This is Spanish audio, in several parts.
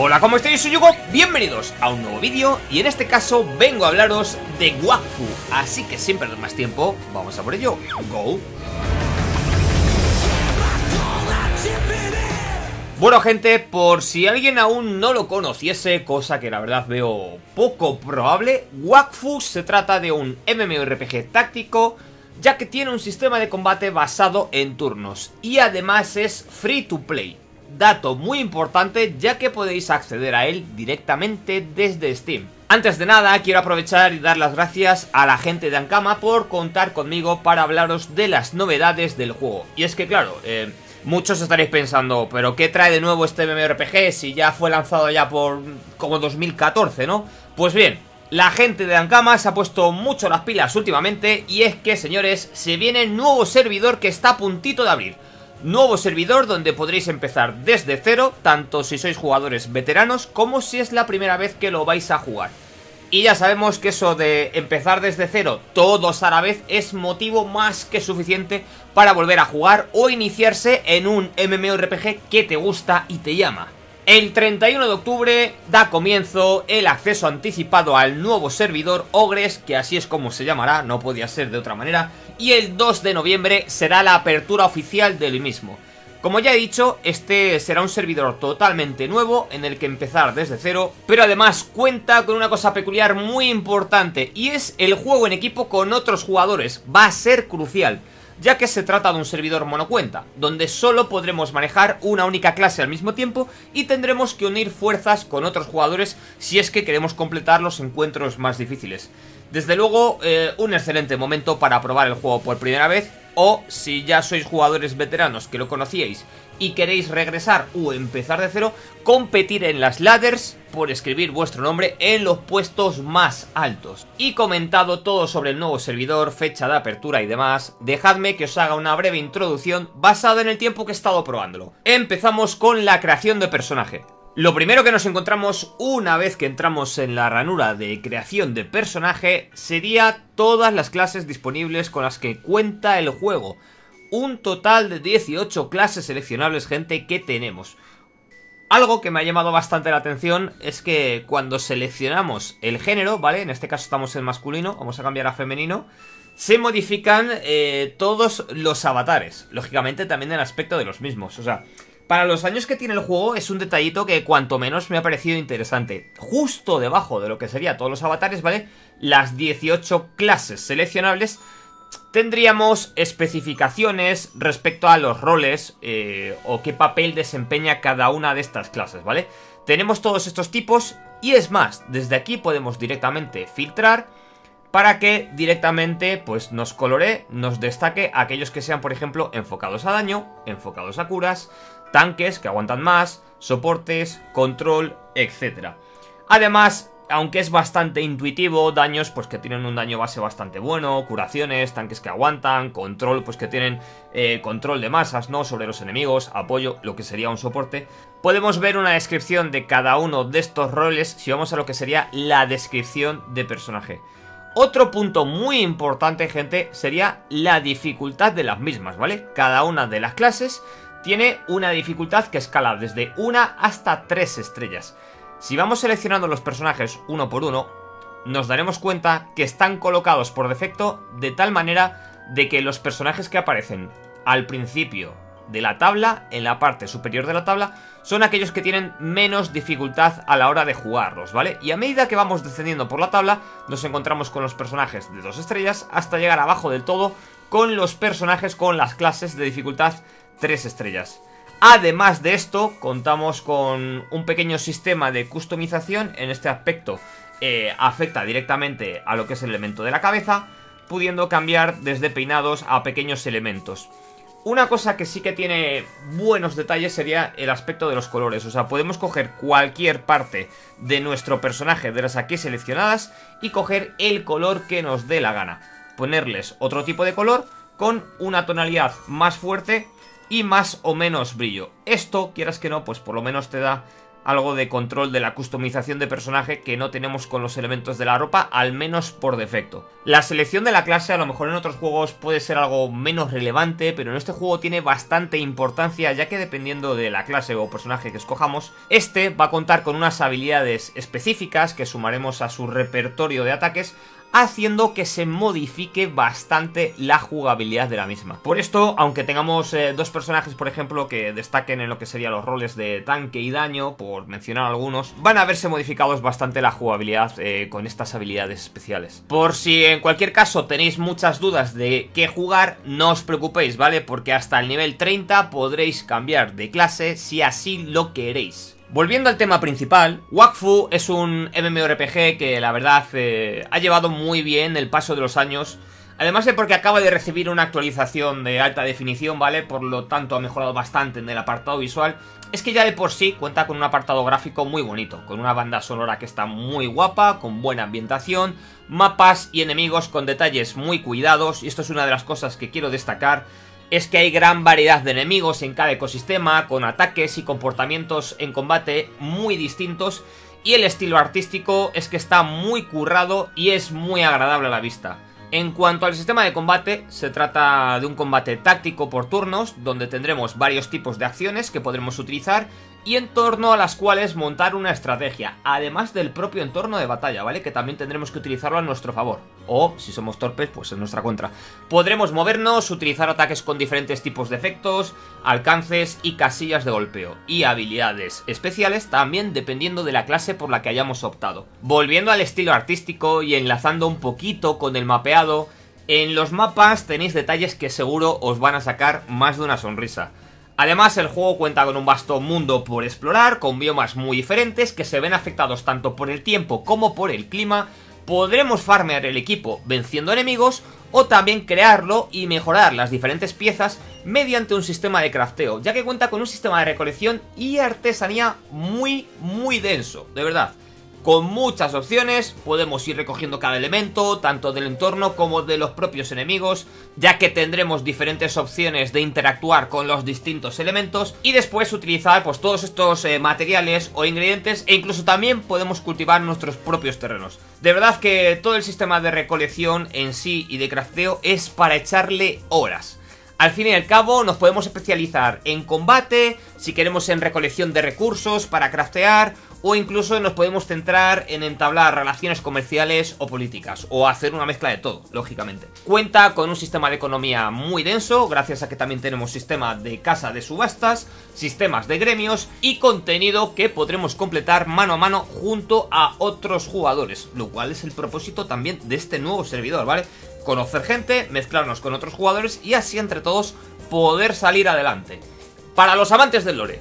Hola, ¿cómo estáis? Soy Hugo, bienvenidos a un nuevo vídeo y en este caso vengo a hablaros de Wakfu, así que sin perder más tiempo, vamos a por ello. Go. Bueno gente, por si alguien aún no lo conociese, cosa que la verdad veo poco probable, Wakfu se trata de un MMORPG táctico, ya que tiene un sistema de combate basado en turnos y además es free to play. Dato muy importante, ya que podéis acceder a él directamente desde Steam. Antes de nada, quiero aprovechar y dar las gracias a la gente de Ankama por contar conmigo para hablaros de las novedades del juego. Y es que claro, muchos estaréis pensando, ¿pero qué trae de nuevo este MMORPG si ya fue lanzado ya por como 2014, ¿no? Pues bien, la gente de Ankama se ha puesto mucho las pilas últimamente y es que, señores, se viene nuevo servidor que está a puntito de abrir. Nuevo servidor donde podréis empezar desde cero, tanto si sois jugadores veteranos como si es la primera vez que lo vais a jugar. Y ya sabemos que eso de empezar desde cero todos a la vez es motivo más que suficiente para volver a jugar o iniciarse en un MMORPG que te gusta y te llama. El 31 de octubre da comienzo el acceso anticipado al nuevo servidor Ogres, que así es como se llamará, no podía ser de otra manera, y el 2 de noviembre será la apertura oficial del mismo. Como ya he dicho, este será un servidor totalmente nuevo en el que empezar desde cero, pero además cuenta con una cosa peculiar muy importante y es el juego en equipo con otros jugadores. Va a ser crucial, ya que se trata de un servidor monocuenta, donde solo podremos manejar una única clase al mismo tiempo y tendremos que unir fuerzas con otros jugadores si es que queremos completar los encuentros más difíciles. Desde luego, un excelente momento para probar el juego por primera vez, o si ya sois jugadores veteranos que lo conocíais y queréis regresar o empezar de cero, competir en las ladders por escribir vuestro nombre en los puestos más altos. Y comentado todo sobre el nuevo servidor, fecha de apertura y demás, dejadme que os haga una breve introducción basada en el tiempo que he estado probándolo. Empezamos con la creación de personaje. Lo primero que nos encontramos una vez que entramos en la ranura de creación de personaje sería todas las clases disponibles con las que cuenta el juego. Un total de 18 clases seleccionables, gente, que tenemos. Algo que me ha llamado bastante la atención es que cuando seleccionamos el género, ¿vale? En este caso estamos en masculino, vamos a cambiar a femenino. Se modifican todos los avatares, lógicamente también el aspecto de los mismos, o sea, para los años que tiene el juego es un detallito que cuanto menos me ha parecido interesante. Justo debajo de lo que serían todos los avatares, ¿vale? Las 18 clases seleccionables, tendríamos especificaciones respecto a los roles o qué papel desempeña cada una de estas clases, ¿vale? Tenemos todos estos tipos y es más, desde aquí podemos directamente filtrar para que directamente pues nos coloree, nos destaque aquellos que sean, por ejemplo, enfocados a daño, enfocados a curas, tanques que aguantan más, soportes, control, etc. Además, aunque es bastante intuitivo, daños pues que tienen un daño base bastante bueno, curaciones, tanques que aguantan, control pues que tienen control de masas, ¿no? Sobre los enemigos, apoyo, lo que sería un soporte. Podemos ver una descripción de cada uno de estos roles si vamos a lo que sería la descripción de personaje. Otro punto muy importante, gente, sería la dificultad de las mismas, ¿vale? Cada una de las clases tiene una dificultad que escala desde 1 hasta 3 estrellas. Si vamos seleccionando los personajes uno por uno, nos daremos cuenta que están colocados por defecto de tal manera de que los personajes que aparecen al principio de la tabla, en la parte superior de la tabla, son aquellos que tienen menos dificultad a la hora de jugarlos, ¿vale? Y a medida que vamos descendiendo por la tabla, nos encontramos con los personajes de 2 estrellas hasta llegar abajo del todo con los personajes con las clases de dificultad 3 estrellas. Además de esto, contamos con un pequeño sistema de customización. En este aspecto afecta directamente a lo que es el elemento de la cabeza, pudiendo cambiar desde peinados a pequeños elementos. Una cosa que sí que tiene buenos detalles sería el aspecto de los colores. O sea, podemos coger cualquier parte de nuestro personaje de las aquí seleccionadas y coger el color que nos dé la gana. Ponerles otro tipo de color con una tonalidad más fuerte y más o menos brillo. Esto, quieras que no, pues por lo menos te da algo de control de la customización de personaje que no tenemos con los elementos de la ropa, al menos por defecto. La selección de la clase a lo mejor en otros juegos puede ser algo menos relevante, pero en este juego tiene bastante importancia, ya que dependiendo de la clase o personaje que escojamos, este va a contar con unas habilidades específicas que sumaremos a su repertorio de ataques, haciendo que se modifique bastante la jugabilidad de la misma. Por esto, aunque tengamos dos personajes, por ejemplo, que destaquen en lo que serían los roles de tanque y daño, por mencionar algunos, van a verse modificados bastante la jugabilidad con estas habilidades especiales. Por si en cualquier caso tenéis muchas dudas de qué jugar, no os preocupéis, ¿vale? Porque hasta el nivel 30 podréis cambiar de clase si así lo queréis. Volviendo al tema principal, Wakfu es un MMORPG que la verdad ha llevado muy bien el paso de los años, además de porque acaba de recibir una actualización de alta definición, ¿vale? Por lo tanto ha mejorado bastante en el apartado visual. Es que ya de por sí cuenta con un apartado gráfico muy bonito, con una banda sonora que está muy guapa, con buena ambientación, mapas y enemigos con detalles muy cuidados, y esto es una de las cosas que quiero destacar. Es que hay gran variedad de enemigos en cada ecosistema, con ataques y comportamientos en combate muy distintos, y el estilo artístico es que está muy currado y es muy agradable a la vista. En cuanto al sistema de combate, se trata de un combate táctico por turnos, donde tendremos varios tipos de acciones que podremos utilizar y en torno a las cuales montar una estrategia, además del propio entorno de batalla, ¿vale? Que también tendremos que utilizarlo a nuestro favor, o si somos torpes, pues en nuestra contra. Podremos movernos, utilizar ataques con diferentes tipos de efectos, alcances y casillas de golpeo, y habilidades especiales también dependiendo de la clase por la que hayamos optado. Volviendo al estilo artístico y enlazando un poquito con el mapeado, en los mapas tenéis detalles que seguro os van a sacar más de una sonrisa. Además, el juego cuenta con un vasto mundo por explorar, con biomas muy diferentes que se ven afectados tanto por el tiempo como por el clima. Podremos farmear el equipo venciendo enemigos o también crearlo y mejorar las diferentes piezas mediante un sistema de crafteo, ya que cuenta con un sistema de recolección y artesanía muy denso, de verdad. Con muchas opciones, podemos ir recogiendo cada elemento, tanto del entorno como de los propios enemigos, ya que tendremos diferentes opciones de interactuar con los distintos elementos y después utilizar pues todos estos materiales o ingredientes, e incluso también podemos cultivar nuestros propios terrenos. De verdad que todo el sistema de recolección en sí y de crafteo es para echarle horas. Al fin y al cabo nos podemos especializar en combate, si queremos en recolección de recursos para craftear, o incluso nos podemos centrar en entablar relaciones comerciales o políticas, o hacer una mezcla de todo, lógicamente. Cuenta con un sistema de economía muy denso, gracias a que también tenemos sistema de casa de subastas, sistemas de gremios y contenido que podremos completar mano a mano junto a otros jugadores, lo cual es el propósito también de este nuevo servidor, ¿vale? Conocer gente, mezclarnos con otros jugadores y así entre todos poder salir adelante. Para los amantes del lore,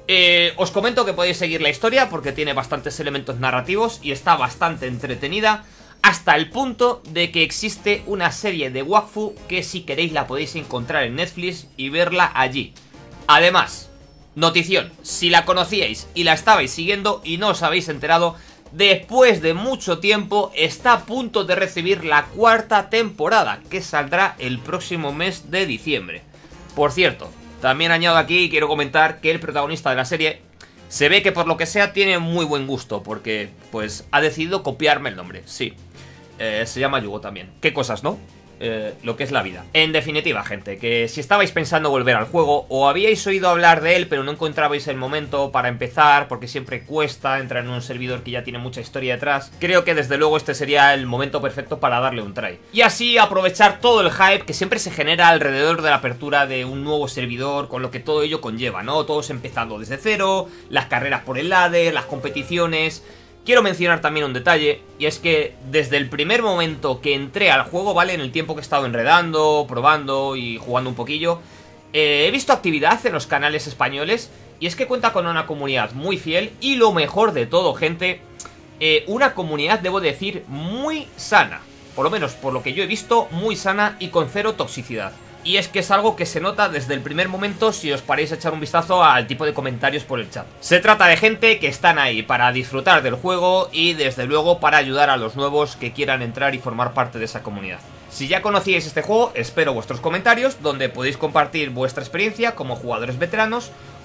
os comento que podéis seguir la historia porque tiene bastantes elementos narrativos y está bastante entretenida, hasta el punto de que existe una serie de Wakfu que si queréis la podéis encontrar en Netflix y verla allí. Además, notición, si la conocíais y la estabais siguiendo y no os habéis enterado, después de mucho tiempo está a punto de recibir la cuarta temporada, que saldrá el próximo mes de diciembre. Por cierto, también añado aquí y quiero comentar que el protagonista de la serie se ve que por lo que sea tiene muy buen gusto, porque pues ha decidido copiarme el nombre, sí. Se llama Yugo también. Qué cosas, ¿no? Lo que es la vida. En definitiva, gente, que si estabais pensando volver al juego o habíais oído hablar de él pero no encontrabais el momento para empezar porque siempre cuesta entrar en un servidor que ya tiene mucha historia detrás, creo que desde luego este sería el momento perfecto para darle un try. Y así aprovechar todo el hype que siempre se genera alrededor de la apertura de un nuevo servidor, con lo que todo ello conlleva, ¿no? Todos empezando desde cero, las carreras por el ladder, las competiciones. Quiero mencionar también un detalle, y es que desde el primer momento que entré al juego, ¿vale? En el tiempo que he estado enredando, probando y jugando un poquillo, he visto actividad en los canales españoles, y es que cuenta con una comunidad muy fiel, y lo mejor de todo, gente, una comunidad, debo decir, muy sana. Por lo menos, por lo que yo he visto, muy sana y con cero toxicidad. Y es que es algo que se nota desde el primer momento si os paráis a echar un vistazo al tipo de comentarios por el chat. Se trata de gente que están ahí para disfrutar del juego y desde luego para ayudar a los nuevos que quieran entrar y formar parte de esa comunidad. Si ya conocíais este juego, espero vuestros comentarios donde podéis compartir vuestra experiencia como jugadores veteranos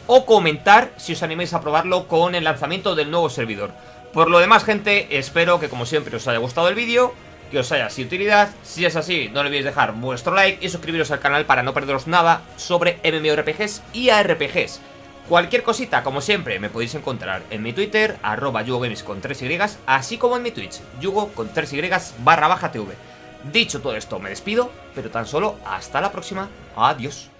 o comentar si os animáis a probarlo con el lanzamiento del nuevo servidor. Por lo demás, gente, espero que como siempre os haya gustado el vídeo, que os haya sido de utilidad. Si es así, no olvidéis dejar vuestro like y suscribiros al canal para no perderos nada sobre MMORPGs y ARPGs. Cualquier cosita, como siempre, me podéis encontrar en mi Twitter, @yugogames con 3y, así como en mi Twitch, yugo con 3y /tv. Dicho todo esto, me despido, pero tan solo hasta la próxima. Adiós.